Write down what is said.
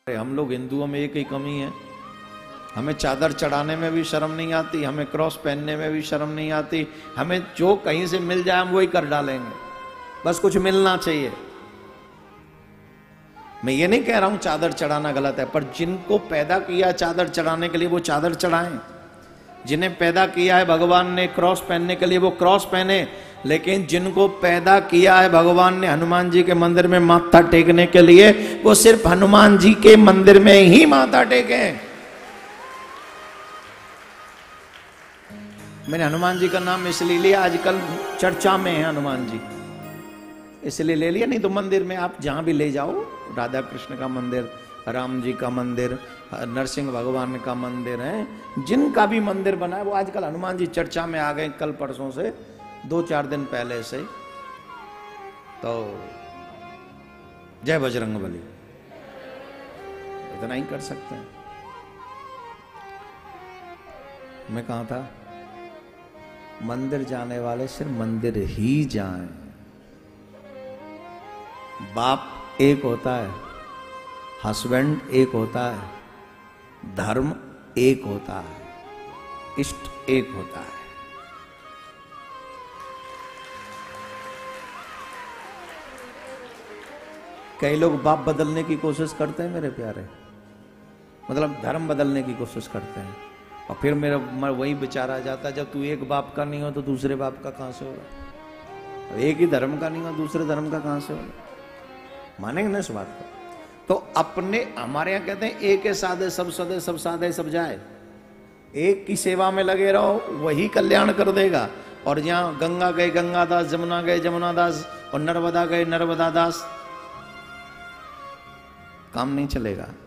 हम लोग हिंदुओं में एक ही कमी है, हमें चादर चढ़ाने में भी शर्म नहीं आती, हमें क्रॉस पहनने में भी शर्म नहीं आती, हमें जो कहीं से मिल जाए हम वही कर डालेंगे, बस कुछ मिलना चाहिए। मैं ये नहीं कह रहा हूं चादर चढ़ाना गलत है, पर जिनको पैदा किया चादर चढ़ाने के लिए वो चादर चढ़ाएं, जिन्हें पैदा किया है भगवान ने क्रॉस पहनने के लिए वो क्रॉस पहने, लेकिन जिनको पैदा किया है भगवान ने हनुमान जी के मंदिर में माथा टेकने के लिए, वो सिर्फ हनुमान जी के मंदिर में ही माथा टेके। मैंने हनुमान जी का नाम इसलिए लिया, आजकल चर्चा में है हनुमान जी, इसलिए ले लिया, नहीं तो मंदिर में आप जहां भी ले जाओ, राधा कृष्ण का मंदिर, राम जी का मंदिर, नरसिंह भगवान का मंदिर है, जिनका भी मंदिर बना है वो आजकल हनुमान जी चर्चा में आ गए, कल परसों से, 2-4 दिन पहले से। तो जय बजरंग बली, इतना ही कर सकते हैं। मैं कहा था मंदिर जाने वाले सिर्फ मंदिर ही जाएं। बाप एक होता है, हस्बैंड एक होता है, धर्म एक होता है, इष्ट एक होता है। कई लोग बाप बदलने की कोशिश करते हैं मेरे प्यारे, मतलब धर्म बदलने की कोशिश करते हैं, और फिर मेरा वही विचार आ जाता है, जब तू एक बाप का नहीं हो तो दूसरे बाप का कहां से होगा, एक ही धर्म का नहीं हो दूसरे धर्म का कहां से होगा, मानेंगे ना इस बात को। तो अपने, हमारे यहां कहते हैं एक है साधे सब सदे, सब साधे सब जाए, एक की सेवा में लगे रहो वही कल्याण कर देगा। और जहां गंगा गए गंगादास, जमुना गए जमुनादास, और नर्मदा गए नर्मदादास, काम नहीं चलेगा।